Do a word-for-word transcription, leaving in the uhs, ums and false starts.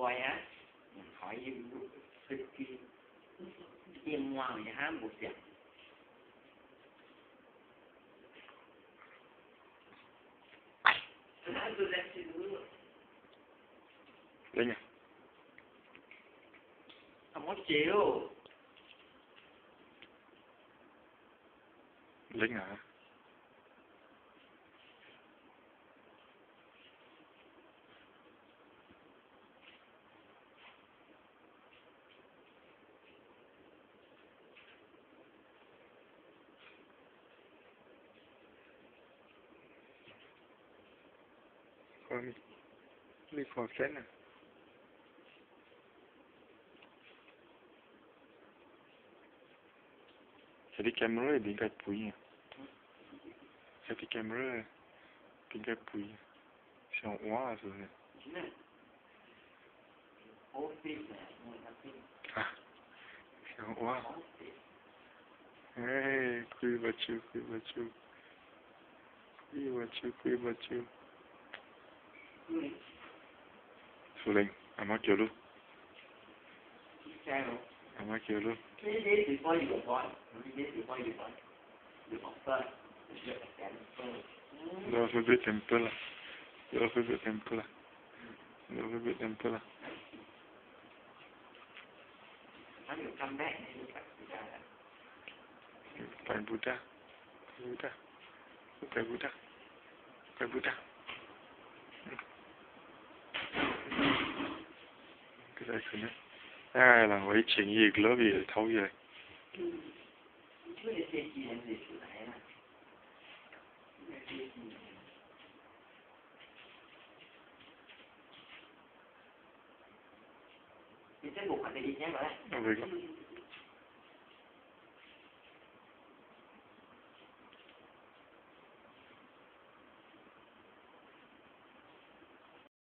voi á khỏi cái chim ngoan thì hám buộc chặt lên nha không có chịu lên hả con đi khỏi phép nè sẽ đi camera đi cái bụi nha sẽ đi camera đi cái bụi xong quá rồi à xong quá ê quy bà chú quy bà chú quy bà chú quy bà chú Su lên, à má kêu luôn. À má kêu luôn. Lo fue de templa. Lo fue de templa. Lo fue de templa. Phải Buddha. Buddha. Phải Buddha. Phải Buddha. Cái này phải nhé. À là với chuyện gì lớp gì thấu vậy. Thì cái buộc phải đi nhé rồi đấy.